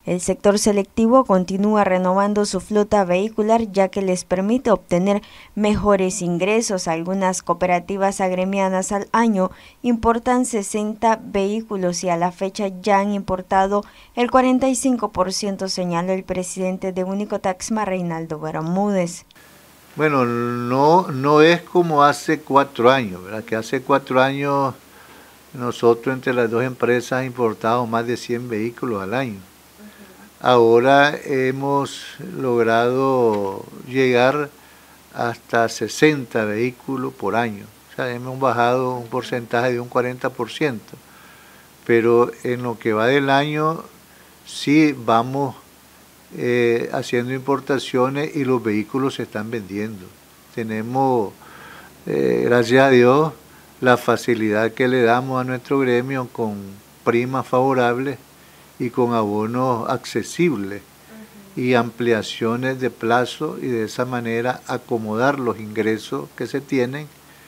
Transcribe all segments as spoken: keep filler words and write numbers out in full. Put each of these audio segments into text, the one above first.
El sector selectivo continúa renovando su flota vehicular ya que les permite obtener mejores ingresos. Algunas cooperativas agremiadas al año importan sesenta vehículos y a la fecha ya han importado el cuarenta y cinco por ciento, señaló el presidente de Unicotaxma, Reinaldo Bermúdez. Bueno, no, no es como hace cuatro años, ¿verdad? Que hace cuatro años nosotros entre las dos empresas importábamos más de cien vehículos al año. Ahora hemos logrado llegar hasta sesenta vehículos por año. O sea, hemos bajado un porcentaje de un cuarenta por ciento. Pero en lo que va del año sí vamos eh, haciendo importaciones y los vehículos se están vendiendo. Tenemos, eh, gracias a Dios, la facilidad que le damos a nuestro gremio con primas favorables y con abonos accesibles uh-huh. y ampliaciones de plazo, y de esa manera acomodar los ingresos que se tienen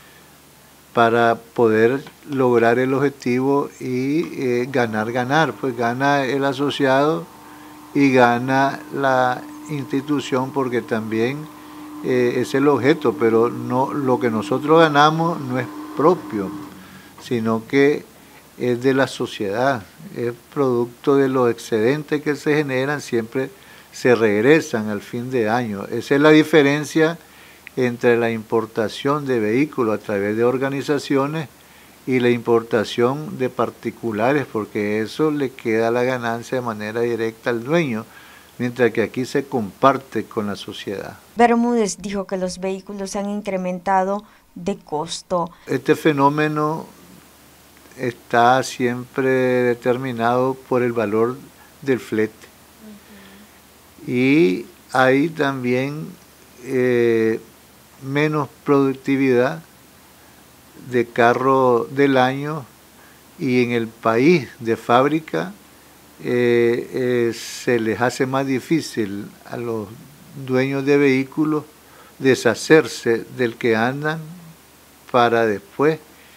para poder lograr el objetivo y eh, ganar, ganar, pues gana el asociado y gana la institución, porque también eh, es el objeto, pero no, lo que nosotros ganamos no es propio, sino que es de la sociedad, es producto de los excedentes que se generan, siempre se regresan al fin de año. Esa es la diferencia entre la importación de vehículos a través de organizaciones y la importación de particulares, porque eso le queda la ganancia de manera directa al dueño, mientras que aquí se comparte con la sociedad. Bermúdez dijo que los vehículos han incrementado de costo. Este fenómeno está siempre determinado por el valor del flete. Uh-huh. Y hay también eh, menos productividad de carro del año, y en el país de fábrica eh, eh, se les hace más difícil a los dueños de vehículos deshacerse del que andan para después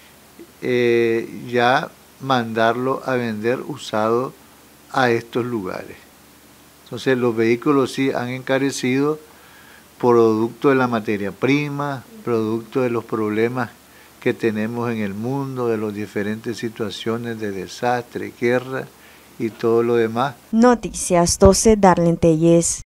Eh, ya mandarlo a vender usado a estos lugares. Entonces los vehículos sí han encarecido producto de la materia prima, producto de los problemas que tenemos en el mundo, de las diferentes situaciones de desastre, guerra y todo lo demás. Noticias doce, Darlene Telles.